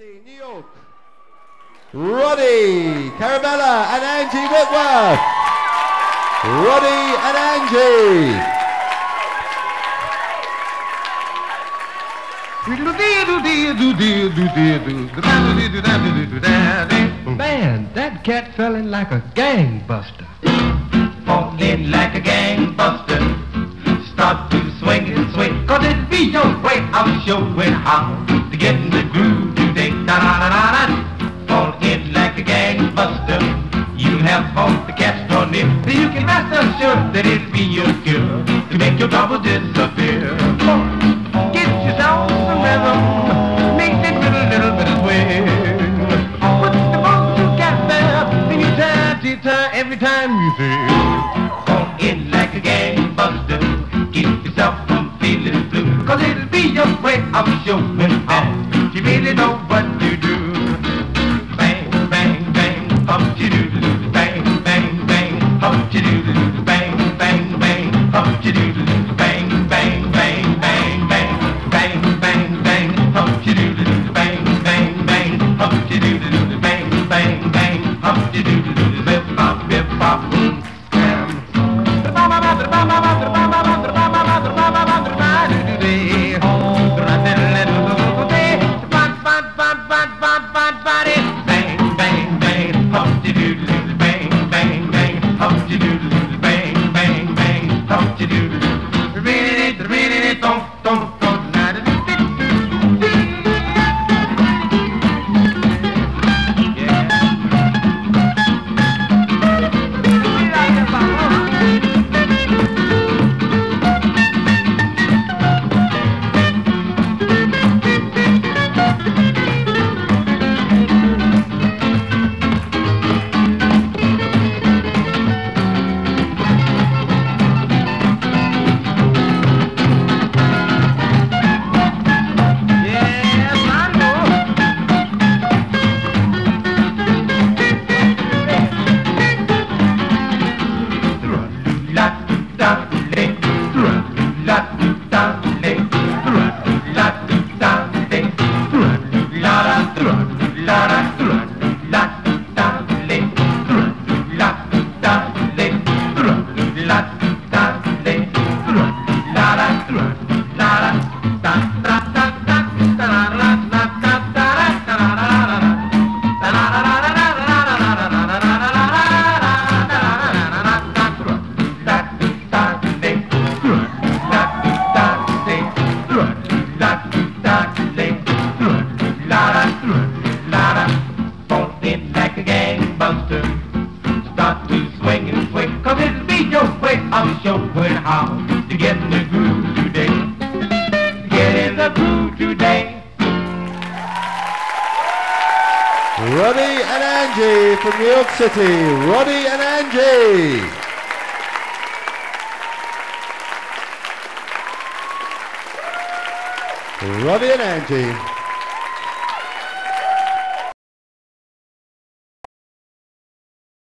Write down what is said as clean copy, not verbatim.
City, New York. Roddy Caravella and Angie Whitworth. Roddy and Angie. Man, that cat fell in like a gangbuster. Fall in like a gangbuster. Start to swing and swing, 'cause it be your way of showing how to get in the groove today. Da-da-da-da-da. Fall in like a gangbuster. You have all the cats drawn in, so you can rest assured that it'll be your cure to make your trouble disappear. Get yourself some rhythm, make it with a little bit of swing. Put the ball together, and you turn every time you sing. Fall in like a gangbuster, keep yourself from feeling blue, 'cause it'll be your way of showing how you really know what to do. Bang, bang, bang, hump-de-doodle-doo. Bang, bang, bang, hump-de-doodle-doo. Bang, bang, bang, hump-de-doodle-doo. Bang, bang, bang, bang, bang, bang, bang, bang, hump-de-doodle-doo. Bang, bang, bang, hump-de-doodle-doo. Bang, bang, bang, hump-de-doodle-doo. Bip-bop, bip-bop, boom, scram. Start to swing and swing, 'cause it'll be your way of showing how to get in the groove today. Get in the groove today. Roddy and Angie from New York City. Roddy and Angie. Roddy and Angie.